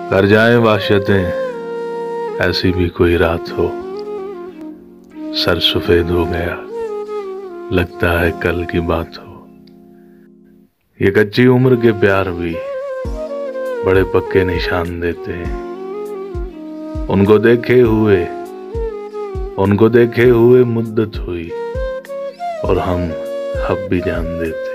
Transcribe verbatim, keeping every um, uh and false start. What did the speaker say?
कर जाए वाशियतें ऐसी भी कोई रात हो, सर सफेद हो गया लगता है कल की बात हो। ये कच्ची उम्र के प्यार भी बड़े पक्के निशान देते हैं। उनको देखे हुए उनको देखे हुए मुद्दत हुई और हम अब भी जान देते।